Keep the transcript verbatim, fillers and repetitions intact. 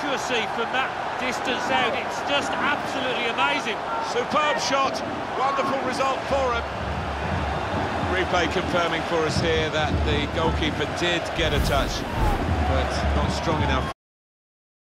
accuracy from that distance out, it's just absolutely amazing. Superb shot, wonderful result for him. Replay confirming for us here that the goalkeeper did get a touch, but not strong enough.